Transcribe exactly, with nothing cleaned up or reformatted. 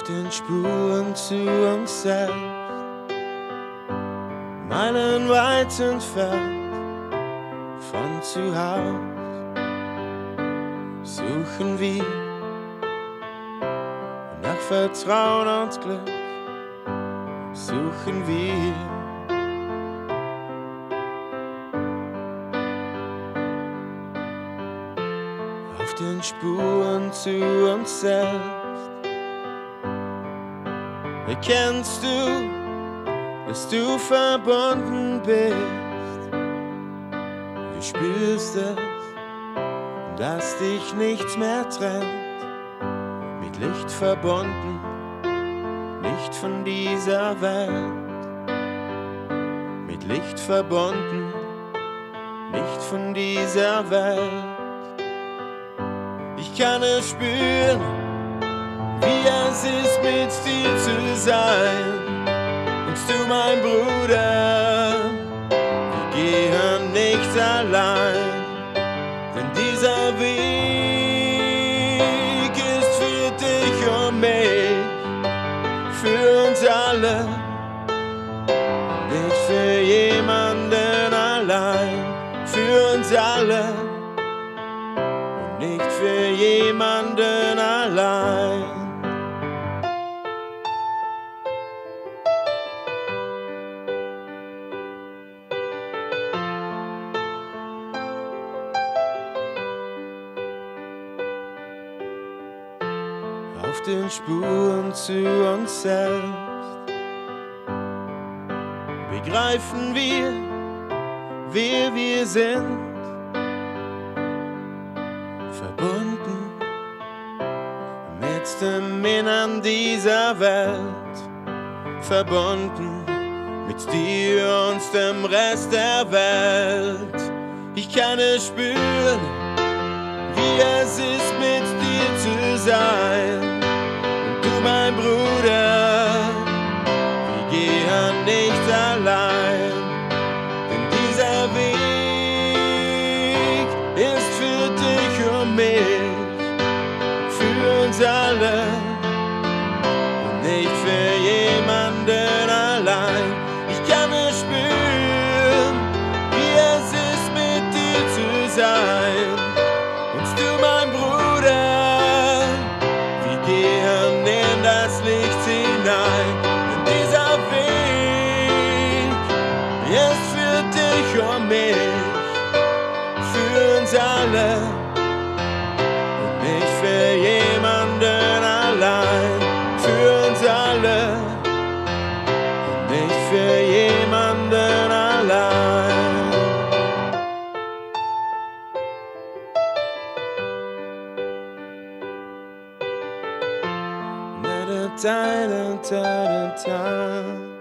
Auf den Spuren zu uns selbst, meilenweit entfernt von zu Haus, suchen wir nach Vertrauen und Glück, suchen wir. Auf den Spuren zu uns selbst erkennst du, dass du verbunden bist. Du spürst es, dass dich nichts mehr trennt. Mit Licht verbunden, nicht von dieser Welt. Mit Licht verbunden, nicht von dieser Welt. Ich kann es spüren, wie es ist, mit dir zu sein. Und du, mein Bruder, wir gehen nicht allein. Denn dieser Weg ist für dich und mich, für uns alle, nicht für jemanden allein, für uns alle. Nicht für jemanden allein. Auf den Spuren zu uns selbst begreifen wir, wer wir sind. Verbunden mit den Männern dieser Welt, verbunden mit dir und dem Rest der Welt. Ich kann es spüren, wie es ist, mit dir zu sein. Und du, mein Bruder, wir gehen nicht allein, denn dieser Weg ist für dich und mich, für uns alle, und nicht für jemanden allein. Ich kann es spüren, wie es ist, mit dir zu sein. Und du, mein Bruder, wir gehen in das Licht hinein. Und dieser Weg ist für dich und mich, für uns alle, und nicht für jemanden allein, für uns alle, und nicht für jemanden allein. Da da da da da da.